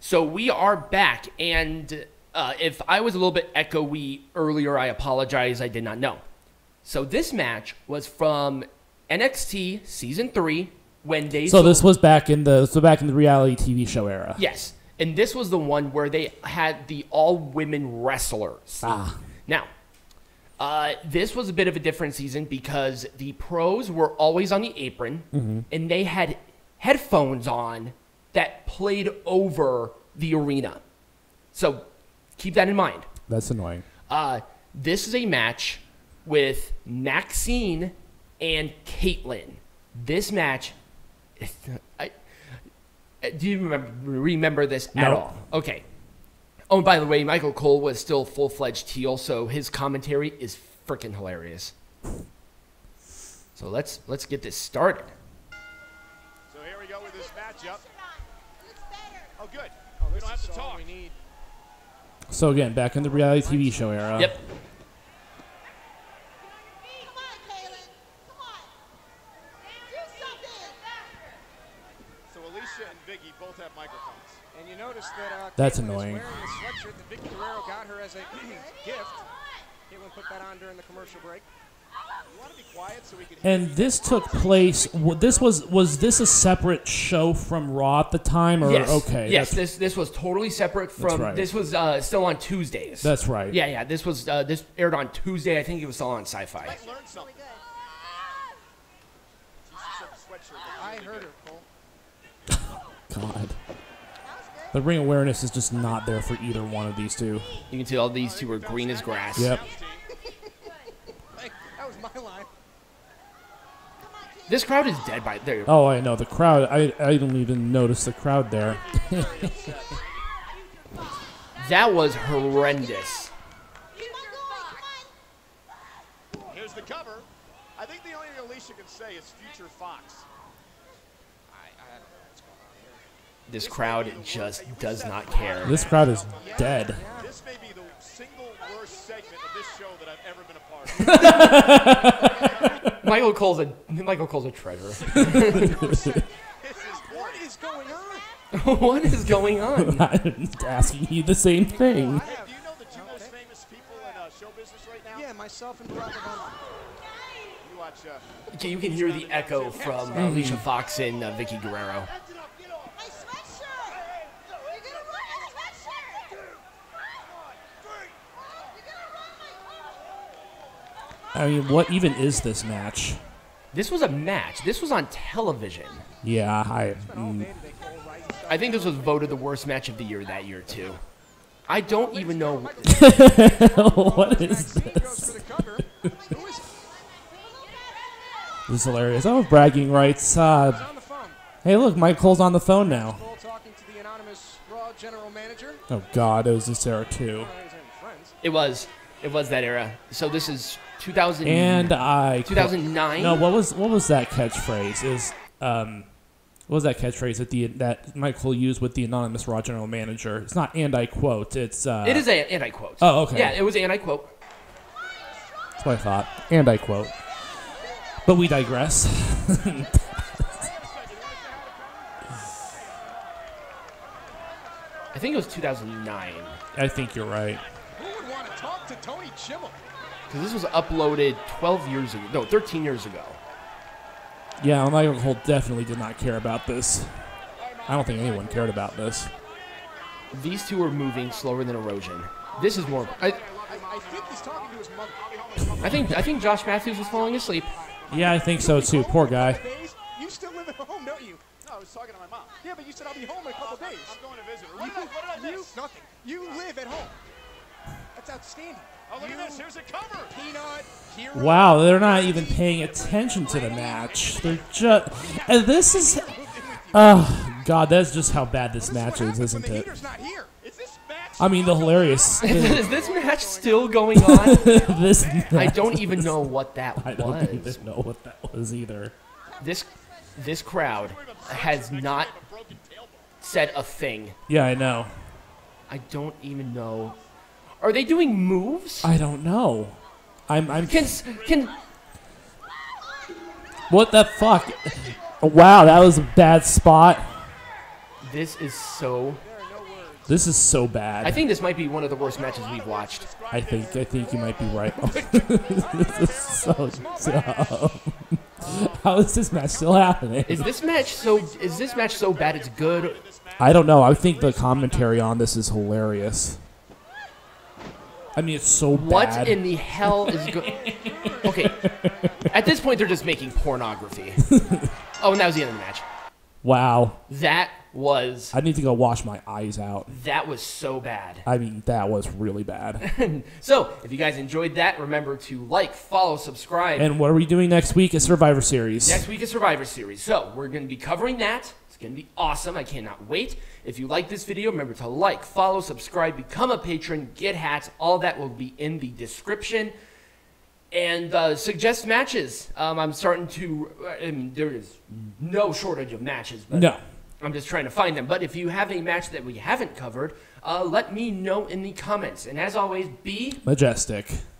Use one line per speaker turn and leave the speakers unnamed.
So we are back, and if I was a little bit echoey earlier, I apologize. I did not know. So this match was from NXT Season 3 when they...
So this was back in the reality TV show era.
Yes, and this was the one where they had the all-women wrestlers. Now, this was a bit of a different season because the pros were always on the apron, and they had headphones on that played over the arena. So keep that in mind.
That's annoying.
This is a match with Maxine and Kaitlyn. This match, do you remember this at all? Okay. Oh, and by the way, Michael Cole was still full-fledged heel, so his commentary is freaking hilarious. So let's get this started.
So here we go with this matchup. Oh, good. We don't have to talk.
So again, back in the reality TV show era.
Yep.
Come on, Kaitlyn. Come on. Do something.
So Alicia and Vicky both have microphones.
And you notice that
That's
Kaitlyn
annoying.
is wearing the sweatshirt that Vicky Guerrero got her as a gift. Kaitlyn put that on during the commercial break.
You want to be quiet so we can hear
And this took place. Was this a separate show from Raw at the time? Or
Yes.
okay.
Yes. This was totally separate from.
right.
This was still on Tuesdays.
That's right.
Yeah. This was this aired on Tuesday. I think it was still on Sci-Fi.
Let's learn something. She said the sweatshirt.
I heard her, Cole.
God. The ring awareness is just not there for either one of these two.
You can see all these two are green as grass.
Yep.
Hey, that was my line.
This crowd is dead by there.
Oh, I know the crowd. I didn't even notice the crowd there.
That was horrendous.
Here's the cover. I think the only thing Alicia can say is future Fox.
I don't know what's going on here.
This crowd just does not care.
This crowd is dead.
This may be the single worst segment of this show that I've ever been a part of.
Michael Cole's a treasure.
What is going on?
What is going on?
I'm asking you the same thing.
Do you know the two most famous people in show business right now?
Yeah, myself and Barack Obama.
You watch.
Okay, you can hear the echo from Alicia Fox and Vicky Guerrero.
My sweatshirt. You're going to ruin my sweatshirt. You're going to ruin my...
I mean, what even is this match?
This was a match. This was on television.
Yeah,
I think this was voted the worst match of the year that year, too. I don't even know.
What is this? This is hilarious. Oh, bragging rights. Hey, look, Mike Cole's on the phone now.
Talking to the anonymous Raw general manager.
Oh God, it was this era too.
It was that era. So this is 2000.
And
2009.
No, what was that catchphrase? What was that catchphrase that Mike Cole used with the anonymous Raw general manager? It's not "and I quote." It's
It is an and I quote.
Oh, okay.
Yeah, it was and I quote.
That's what I thought. And I quote. But we digress.
I think it was 2009.
I think you're right.
Who would want to talk to Tony Chimmel?
Because this was uploaded 12 years ago. No, 13 years ago.
Yeah, Michael Cole definitely did not care about this. I don't think anyone cared about this.
These two are moving slower than erosion. This is more.
I think he's talking to his mother.
I think Josh Matthews was falling asleep.
Yeah, I think so too. Poor guy.
You still live at home, don't you?
No, I was talking to my mom.
Yeah, but you said I'll be home in a couple days.
I'm going to visit her. What did I miss?
Nothing. You live at home. That's outstanding.
Oh, look at this. Here's a cover.
Peanut, hero.
Wow, they're not even paying attention to the match. They're just. And this is. Oh, God, that's just how bad this match is, isn't it?
Heater's not here.
Is this match?
I mean, the hilarious.
Is this match still going on?
This
I don't even know what that was.
I don't even know what that was either.
This crowd has not said a thing.
Yeah, I know.
I don't even know. Are they doing moves?
I don't know. I'm.
Can
What the fuck? Wow, that was a bad spot.
This is so
This is so bad.
I think this might be one of the worst matches we've watched.
I think you might be right. This is so dumb. How is this match still happening?
Is this match so bad it's good?
I don't know. I think the commentary on this is hilarious. I mean, it's so bad.
What in the hell is good? Okay. At this point, they're just making pornography. Oh, and that was the end of the match.
Wow.
That was...
I need to go wash my eyes out.
That was so bad.
I mean, that was really bad.
So, if you guys enjoyed that, remember to like, follow, subscribe.
And what are we doing next week? A Survivor Series.
Next week is Survivor Series. So, we're going to be covering that. It's going to be awesome. I cannot wait. If you like this video, remember to like, follow, subscribe, become a patron, get hats. All that will be in the description. And suggest matches. I'm starting to... I mean, there is no shortage of matches. But
No.
I'm just trying to find them. But if you have a match that we haven't covered, let me know in the comments. And as always, be...
Majestic.